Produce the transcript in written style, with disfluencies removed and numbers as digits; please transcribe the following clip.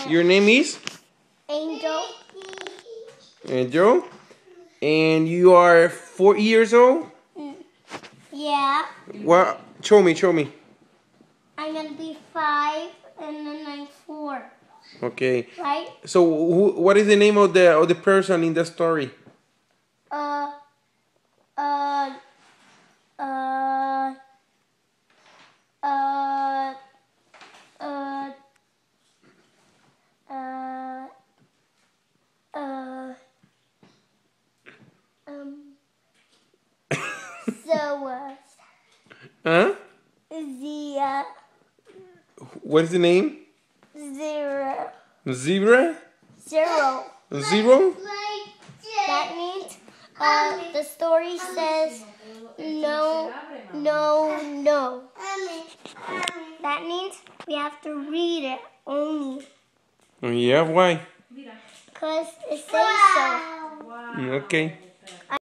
Your name is? Angel. Angel. And you are 4 years old? Yeah. Well, show me. I'm gonna be 5 and then I'm 4. Okay. Right? So, what is the name of the person in the story? Uh, Huh? Zia. What is the name? Zero. Zebra? Zero. Zero? That means the story says no. That means we have to read it only. Yeah, why? Because it says so. Okay.